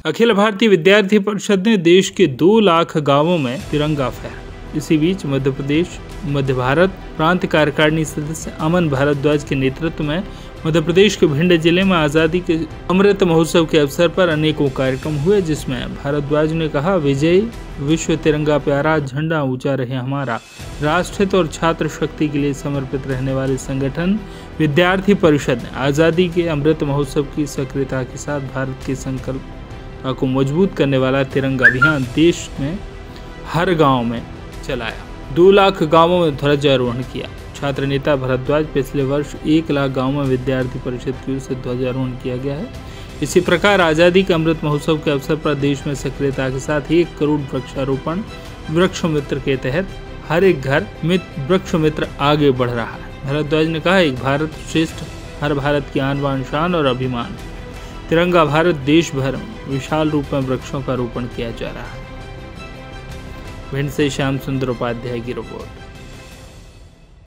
अखिल भारतीय विद्यार्थी परिषद ने देश के 2 लाख गांवों में तिरंगा फहराया। इसी बीच मध्य प्रदेश मध्य भारत प्रांत कार्यकारिणी सदस्य अमन भारद्वाज के नेतृत्व में मध्य प्रदेश के भिंड जिले में आज़ादी के अमृत महोत्सव के अवसर पर अनेकों कार्यक्रम हुए, जिसमें भारद्वाज ने कहा, विजय विश्व तिरंगा प्यारा, झंडा ऊंचा रहे हमारा। राष्ट्रहित और छात्र शक्ति के लिए समर्पित रहने वाले संगठन विद्यार्थी परिषद ने आज़ादी के अमृत महोत्सव की सक्रियता के साथ भारत के संकल्प को मजबूत करने वाला तिरंगा अभियान देश में हर गांव में चलाया। 2 लाख गांवों में ध्वजारोहण किया। छात्र नेता भारद्वाज, पिछले वर्ष 1 लाख गांवों में विद्यार्थी परिषद की ओर से ध्वजारोहण किया गया है। इसी प्रकार आज़ादी के अमृत महोत्सव के अवसर पर देश में सक्रियता के साथ 1 करोड़ वृक्षारोपण वृक्ष मित्र के तहत हर एक घर में वृक्ष मित्र आगे बढ़ रहा है। भारद्वाज ने कहा, एक भारत श्रेष्ठ, हर भारत की आन बान शान और अभिमान। तिरंगा भारत देश भर में विशाल रूप में वृक्षों का रोपण किया जा रहा है। भिंड से श्याम सुंदर उपाध्याय की रिपोर्ट।